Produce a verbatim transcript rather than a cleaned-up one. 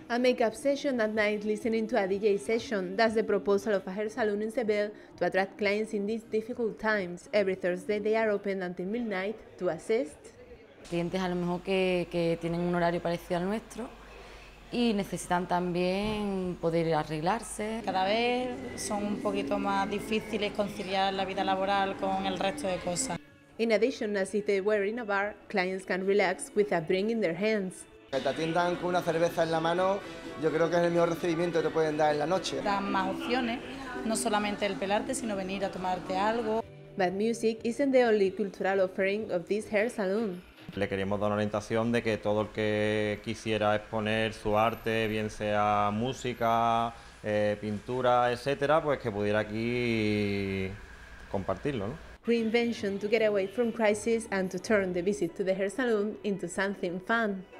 A makeup session at night listening to a D J session. That's the proposal of a hair salon in Seville to attract clients in these difficult times. Every Thursday they are open until midnight to assist clientes a lo mejor que, que tienen un horario parecido al nuestro y necesitan también poder arreglarse. Cada vez son un poquito más difíciles conciliar la vida laboral con el resto de cosas. In addition, as if they were in a bar, clients can relax with a drink in their hands. Que te atiendan con una cerveza en la mano, yo creo que es el mejor recibimiento que te pueden dar en la noche. Dan más opciones, no solamente el pelarte, sino venir a tomarte algo. But music isn't the only cultural offering of this hair salon. Le queríamos dar una orientación de que todo el que quisiera exponer su arte, bien sea música, eh, pintura, etcétera, pues que pudiera aquí compartirlo, ¿no? Reinvention to get away from crisis and to turn the visit to the hair salon into something fun.